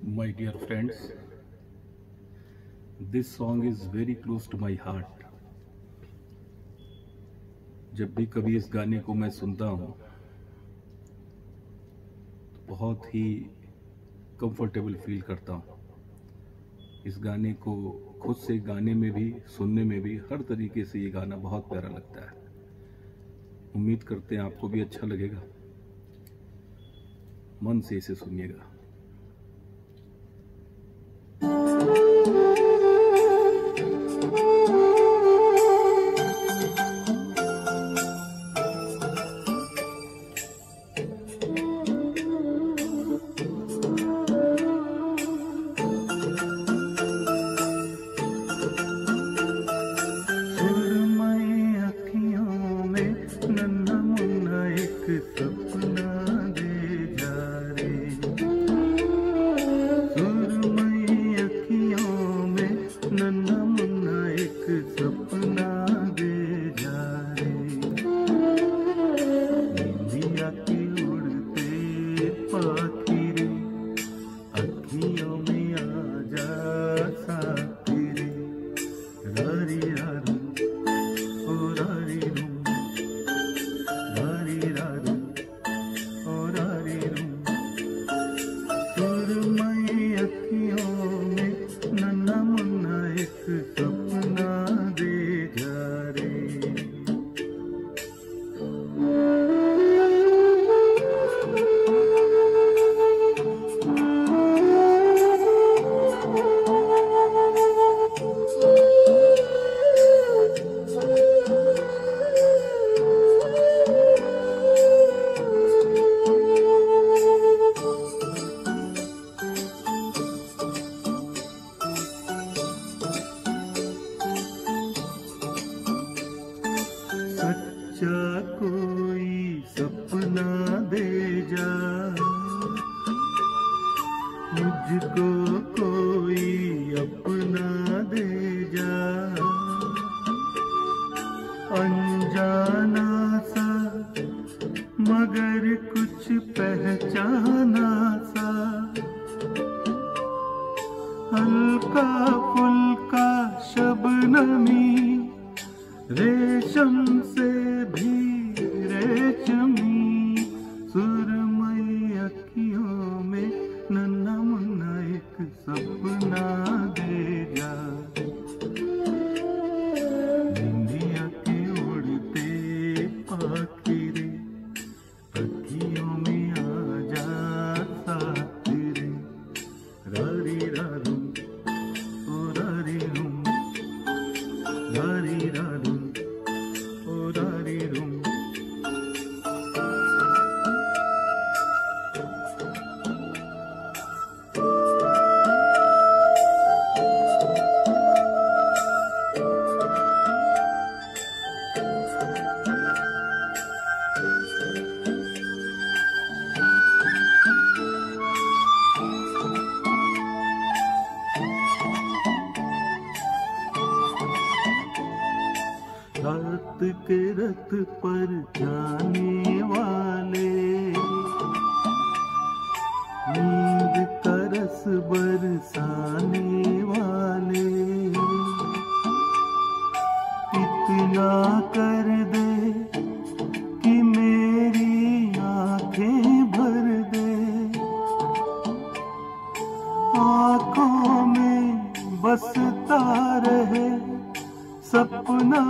My dear friends, this song is very close to my heart. जब भी कभी इस गाने को मैं सुनता हूँ तो बहुत ही कंफर्टेबल फील करता हूँ। इस गाने को खुद से गाने में भी, सुनने में भी, हर तरीके से ये गाना बहुत प्यारा लगता है। उम्मीद करते हैं आपको भी अच्छा लगेगा। मन से इसे सुनिएगा। सच्चा कोई सपना दे जा, मुझको कोई अपना दे जा। अनजाना सा मगर कुछ पहचाना सा, हल्का फुल्का शबनमी, रेशम से भी रेशमी, सुरमई अखियों में नन्हा मुन्ना एक सपना दे जा। निंदिया के उड़ते पाखिरे अखियों में आ जा साथ रे। रारी रारू ओ रारी रूम, रारी रारू ओ रारी रूम। रात के रथ पर जाने वाले, नींद का रस बरसाने वाले, इतना कर दे कि मेरी आंखें भर दे। आंखों में बसता रहे सपना